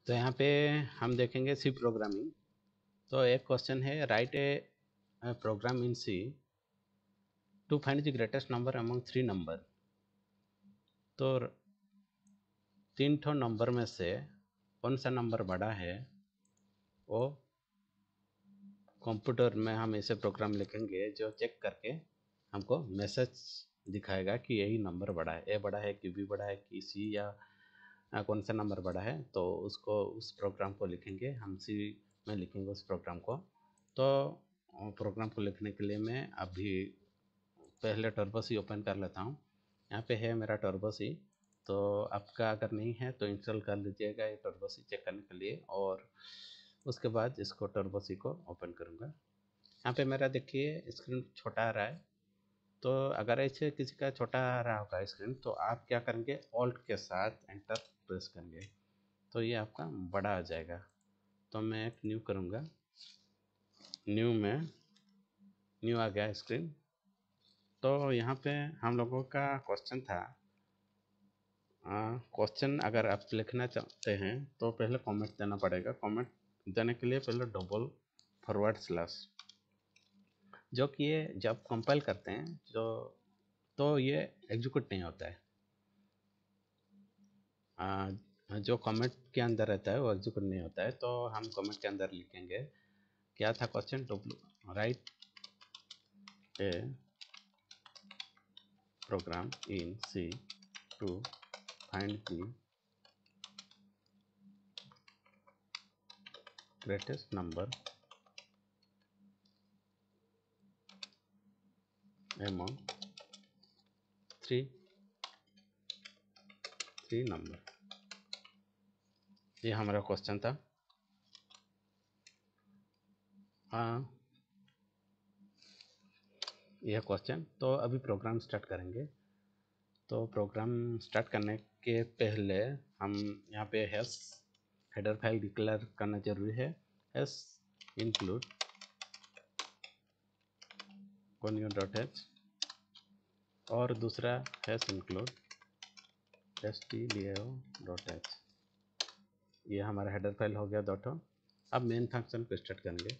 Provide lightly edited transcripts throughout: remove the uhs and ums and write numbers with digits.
तो यहाँ पे हम देखेंगे सी प्रोग्रामिंग। तो एक क्वेश्चन है, write a program in C to find the greatest number among 3 number. तो 3 ठो नंबर में से कौन सा नंबर बड़ा है, वो कंप्यूटर में हम ऐसे प्रोग्राम लिखेंगे जो चेक करके हमको मैसेज दिखाएगा कि यही नंबर बड़ा है, ए बड़ा है कि बी बड़ा है कि सी, या कौन सा नंबर बड़ा है। तो उसको, उस प्रोग्राम को लिखेंगे हम, सी में लिखेंगे उस प्रोग्राम को। तो प्रोग्राम को लिखने के लिए मैं अभी पहले टर्बो सी ओपन कर लेता हूँ। यहाँ पे है मेरा टर्बो सी। तो आपका अगर नहीं है तो इंस्टॉल कर लीजिएगा ये टर्बो सी चेक करने के लिए, और उसके बाद इसको टर्बो सी को ओपन करूँगा। यहाँ पे मेरा देखिए स्क्रीन छोटा आ रहा है। तो अगर ऐसे किसी का छोटा आ रहा होगा स्क्रीन, तो आप क्या करेंगे, ऑल्ट के साथ एंटर प्रेस करेंगे तो ये आपका बड़ा आ जाएगा। तो मैं एक न्यू करूँगा, न्यू में न्यू आ गया स्क्रीन। तो यहाँ पे हम लोगों का क्वेश्चन था, क्वेश्चन अगर आप लिखना चाहते हैं तो पहले कमेंट देना पड़ेगा। कमेंट देने के लिए पहले डबल फॉरवर्ड स्लैश, जो कि ये जब कंपाइल करते हैं तो ये एग्जीक्यूट नहीं होता है। जो कमेंट के अंदर रहता है वो एग्जीक्यूट नहीं होता है। तो हम कमेंट के अंदर लिखेंगे, क्या था question, write a program in C to find the greatest number among three number. ये हमारा क्वेश्चन था। हाँ, यह क्वेश्चन। तो अभी प्रोग्राम स्टार्ट करेंगे। तो प्रोग्राम स्टार्ट करने के पहले हम यहाँ पे हैश हेडर फाइल डिक्लेयर करना जरूरी है। हैश इंक्लूड conio.h, और दूसरा हैश इंक्लूड stdio.h। ये हमारा हेडर फाइल हो गया डॉट। अब मेन फंक्शन को स्टार्ट करेंगे।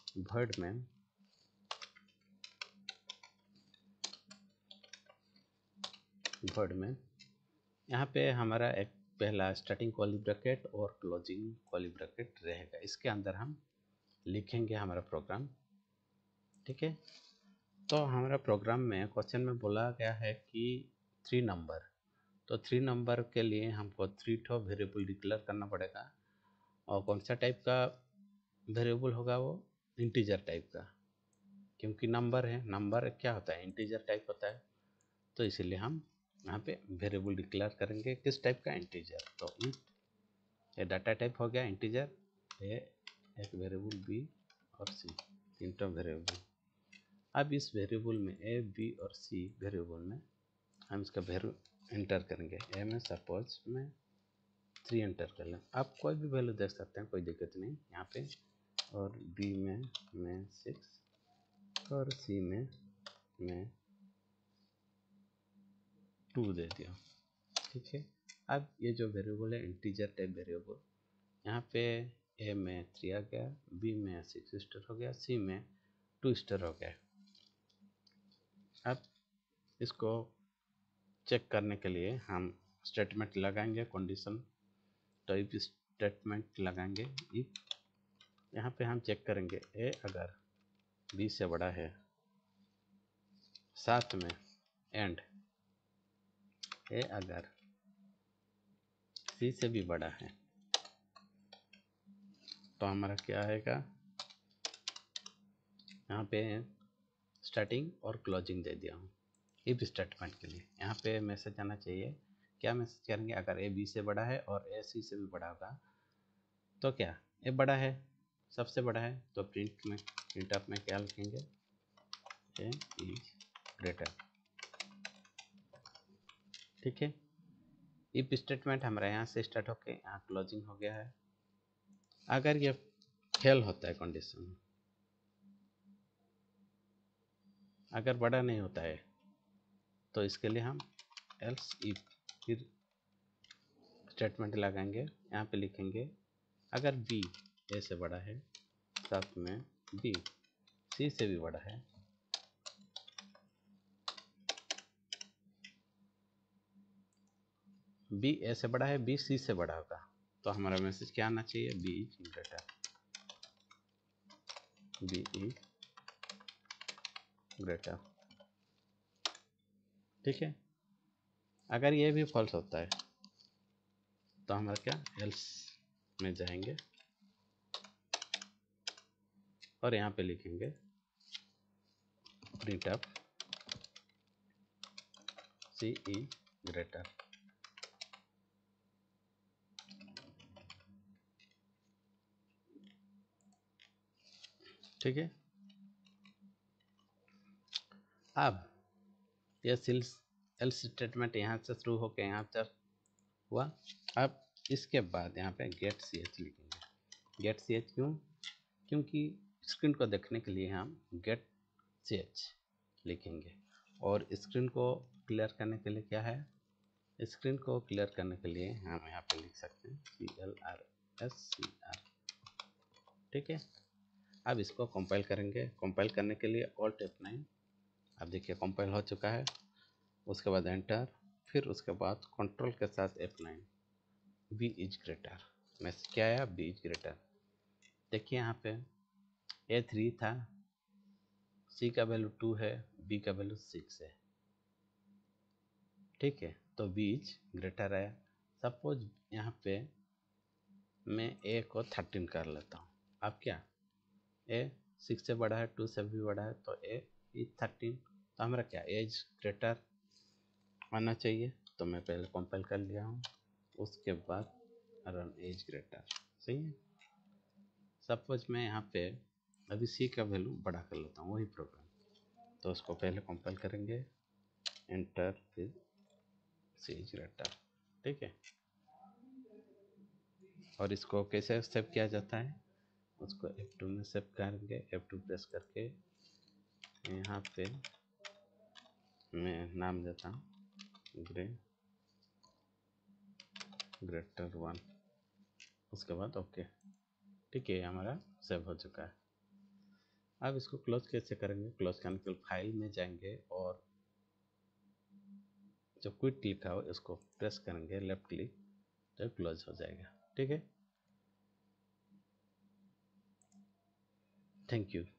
वर्ड में यहाँ पे हमारा एक पहला स्टार्टिंग कर्ली ब्रैकेट और क्लोजिंग कर्ली ब्रैकेट रहेगा। इसके अंदर हम लिखेंगे हमारा प्रोग्राम। ठीक है। तो हमारा प्रोग्राम में क्वेश्चन में बोला गया है कि 3 नंबर। तो 3 नंबर के लिए हमको 3 ठो वेरिएबल डिक्लेयर करना पड़ेगा। और कौन सा टाइप का वेरिएबल होगा, वो इंटीजर टाइप का, क्योंकि नंबर है। नंबर क्या होता है, इंटीजर टाइप होता है। तो इसीलिए हम यहाँ पे वेरिएबल डिक्लेयर करेंगे किस टाइप का, इंटीजर। तो इंट, ये डाटा टाइप हो गया इंटीजर। ये एक वेरिएबल बी और सी, 3 टो वेरिएबल। अब इस वेरिएबल में ए बी और सी वेरिएबल में हम इसका वैल्यू एंटर करेंगे। ए में सपोज में 3 एंटर कर लें। आप कोई भी वैल्यू देख सकते हैं, कोई दिक्कत नहीं यहाँ पे। और बी में मैं 6 और सी में मैं 2 दे दिया। ठीक है। अब ये जो वेरिएबल है इंटीजर टाइप वेरिएबल, यहाँ पे ए में 3 आ गया, बी में 6 स्टार हो गया, सी में 2 स्टार हो गया। अब इसको चेक करने के लिए हम स्टेटमेंट लगाएंगे, कंडीशन टाइप स्टेटमेंट लगाएंगे। इफ यहाँ पे हम चेक करेंगे ए अगर बी से बड़ा है, साथ में एंड ए अगर सी से भी बड़ा है, तो हमारा क्या आएगा, यहाँ पे स्टार्टिंग और क्लोजिंग दे दिया हूँ इफ स्टेटमेंट के लिए। यहाँ पे मैसेज आना चाहिए। क्या मैसेज करेंगे, अगर ए बी से बड़ा है और ए सी से भी बड़ा होगा, तो क्या ए बड़ा है, सबसे बड़ा है, तो प्रिंट अप में क्या लिखेंगे, ए इज ग्रेटर। ठीक है। इफ स्टेटमेंट हमारा यहाँ से स्टार्ट होके यहाँ क्लोजिंग हो गया है। अगर ये फेल होता है कंडीशन, अगर बड़ा नहीं होता है, तो इसके लिए हम एल्स इफ फिर स्टेटमेंट लगाएंगे। यहाँ पे लिखेंगे अगर बी ए से बड़ा है, साथ में बी सी से भी बड़ा है, बी ए से बड़ा है, बी सी से बड़ा होगा, तो हमारा मैसेज क्या आना चाहिए? B is greater, B is greater. ठीक है। अगर ये भी फॉल्स होता है तो हमारा क्या, एल्स में जाएंगे और यहाँ पे लिखेंगे print up C is greater. ठीक है। अब ये एल्स स्टेटमेंट यहाँ से शुरू होकर यहाँ तक हुआ। अब इसके बाद यहाँ पे गेट सी एच लिखेंगे। गेट सी एच क्यों? क्योंकि स्क्रीन को देखने के लिए हम गेट सी एच लिखेंगे, और स्क्रीन को क्लियर करने के लिए क्या है, स्क्रीन को क्लियर करने के लिए हम यहाँ पे लिख सकते हैं CLRSCR। ठीक है। अब इसको कंपाइल करेंगे। कंपाइल करने के लिए Alt F9। अब देखिए कंपाइल हो चुका है। उसके बाद एंटर, फिर उसके बाद कंट्रोल के साथ F9। B is greater, message क्या आया? B is greater. देखिए यहाँ पे A3 था, C का वैल्यू 2 है, B का वैल्यू 6 है। ठीक है, तो B इज ग्रेटर आया। सपोज यहाँ पे मैं A को 13 कर लेता हूँ। अब क्या, A 6 से बड़ा है, 2 से भी बड़ा है, तो A इज 13। तो हमारा क्या, एज ग्रेटर आना चाहिए। तो मैं पहले कंपाइल कर लिया हूँ, उसके बाद रन एज ग्रेटर। सही है। सपोज मैं यहाँ पे अभी C का वैल्यू बड़ा कर लेता हूँ, वही प्रोग्राम। तो उसको पहले कंपाइल करेंगे, एंटर, फिर C इज ग्रेटर। ठीक है। और इसको कैसे सेव किया जाता है, उसको F2 में सेव करेंगे। F2 प्रेस करके यहाँ पे मैं नाम देता हूँ ग्रेटर 1। उसके बाद ओके। ठीक है, हमारा सेव हो चुका है। अब इसको क्लोज कैसे करेंगे? क्लोज करने के लिए फाइल में जाएंगे और जो क्विट लिखा हो इसको प्रेस करेंगे, लेफ्ट क्लिक, तो क्लोज हो जाएगा। ठीक है। Thank you.